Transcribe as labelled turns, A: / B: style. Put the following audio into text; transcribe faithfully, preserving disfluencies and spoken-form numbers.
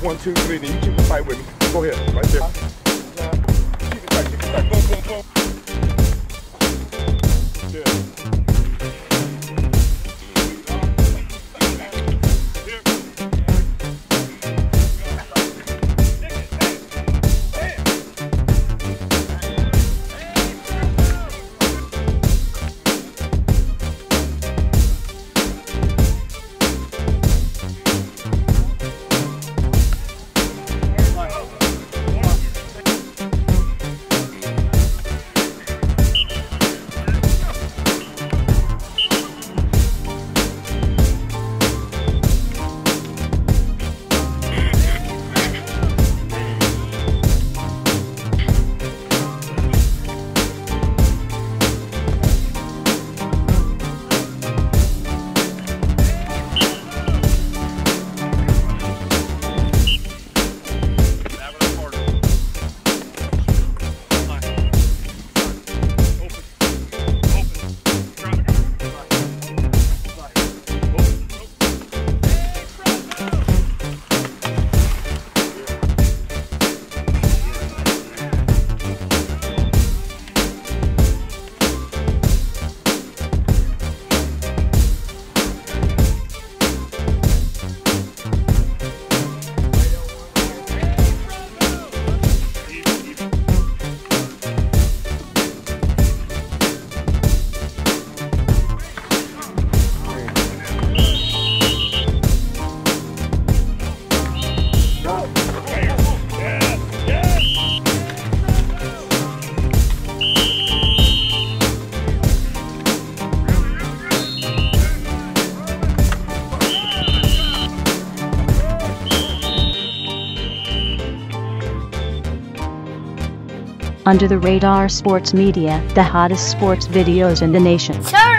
A: One, two, three. Then you keep the fight with me. Go ahead, right there. Keep it tight, keep it tight. Boom, boom, boom. Yeah.
B: Under the Radar Sports Media, the hottest sports videos in the nation.
C: Turn